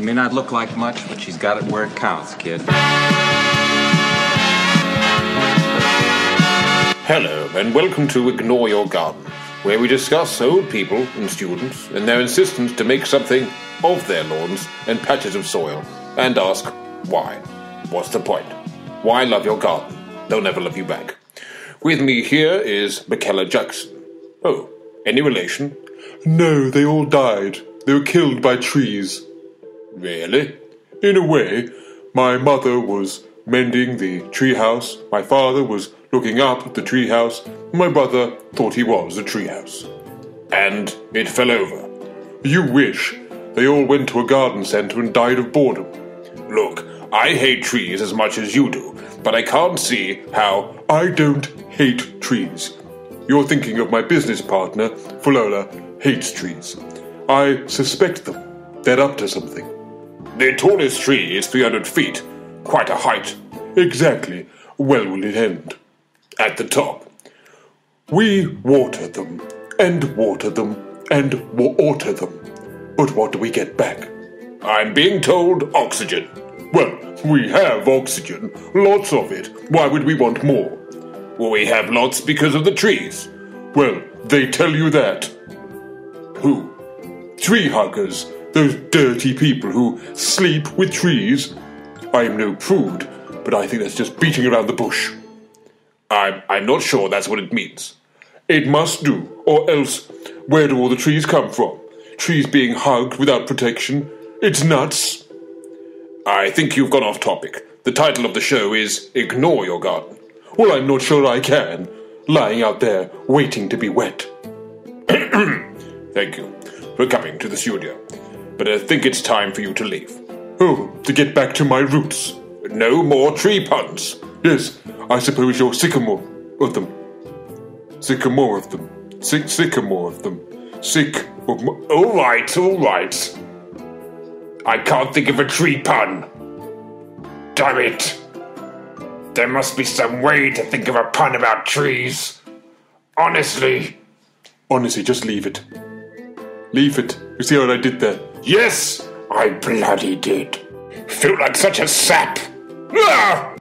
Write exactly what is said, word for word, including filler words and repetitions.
She may not look like much, but she's got it where it counts, kid. Hello, and welcome to Ignore Your Garden, where we discuss old people and students and their insistence to make something of their lawns and patches of soil, and ask why. What's the point? Why love your garden? They'll never love you back. With me here is Michaela Jackson. Oh, any relation? No, they all died. They were killed by trees. Really? In a way. My mother was mending the treehouse. My father was looking up at the treehouse. My brother thought he was a treehouse. And it fell over. You wish. They all went to a garden centre and died of boredom. Look, I hate trees as much as you do, but I can't see how... I don't hate trees. You're thinking of my business partner, Fulola, hates trees. I suspect them. They're up to something. The tallest tree is three hundred feet. Quite a height. Exactly. Well will it end? At the top. We water them, and water them, and water them. But what do we get back? I'm being told oxygen. Well, we have oxygen. Lots of it. Why would we want more? Well, we have lots because of the trees. Well, they tell you that. Who? Tree huggers. Those dirty people who sleep with trees. I am no prude, but I think that's just beating around the bush. I'm, I'm not sure that's what it means. It must do, or else where do all the trees come from? Trees being hugged without protection. It's nuts. I think you've gone off topic. The title of the show is Ignore Your Garden. Well, I'm not sure I can. Lying out there, waiting to be wet. Thank you for coming to the studio. But I think it's time for you to leave. Oh, to get back to my roots. No more tree puns. Yes, I suppose you're sycamore of them. Sycamore of them. Sick sycamore of them. Sick of... Mo- all right, all right. I can't think of a tree pun. Damn it. There must be some way to think of a pun about trees. Honestly. Honestly, just leave it. Leave it. You see what I did there? Yes, I bloody did. Felt like such a sap. Ah!